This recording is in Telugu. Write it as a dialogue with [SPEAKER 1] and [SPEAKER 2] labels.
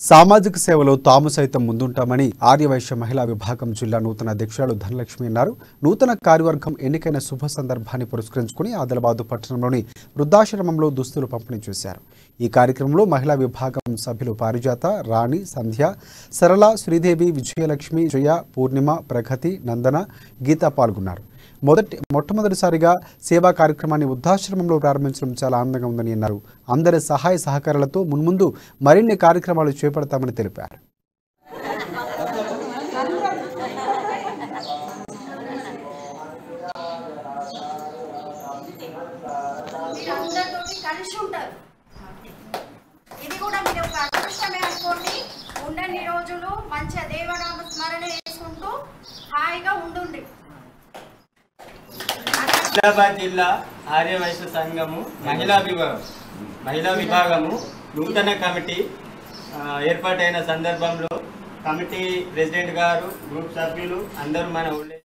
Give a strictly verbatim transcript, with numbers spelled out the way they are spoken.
[SPEAKER 1] సామాజిక సేవలో తాము సైతం ముందుంటామని ఆర్యవైశ్య మహిళా విభాగం జిల్లా నూతన అధ్యక్షురాలు ధనలక్ష్మి అన్నారు. నూతన కార్యవర్గం ఎన్నికైన శుభ సందర్భాన్ని పురస్కరించుకుని ఆదిలాబాద్ పట్టణంలోని వృద్ధాశ్రమంలో దుస్తులు పంపిణీ చేశారు. ఈ కార్యక్రమంలో మహిళా విభాగం సభ్యులు పారిజాత, రాణి, సంధ్య, సరళ, శ్రీదేవి, విజయలక్ష్మి, జయ, పూర్ణిమ, ప్రగతి, నందన, గీత పాల్గొన్నారు. మొదటి మొట్టమొదటిసారిగా సేవా కార్యక్రమాన్ని వృద్ధాశ్రమంలో ప్రారంభించడం చాలా ఆనందంగా ఉందని అన్నారు. అందరి సహాయ సహకారాలతో మున్ముందు మరిన్ని కార్యక్రమాలు చేపడతామని తెలిపారు.
[SPEAKER 2] ఇది కూడా మీరు ఒక అదృష్టమే అనుకోండి. ఉన్నన్ని రోజులు మంచిగా దేవనామ స్మరణ చేసుకుంటూ హాయిగా ఉండండి.
[SPEAKER 3] ఆదిలాబాద్ జిల్లా ఆర్యవైశ్య సంఘము మహిళా విభాగం మహిళా విభాగము నూతన కమిటీ ఏర్పాటైన సందర్భంలో కమిటీ ప్రెసిడెంట్ గారు, గ్రూప్ సభ్యులు అందరూ మన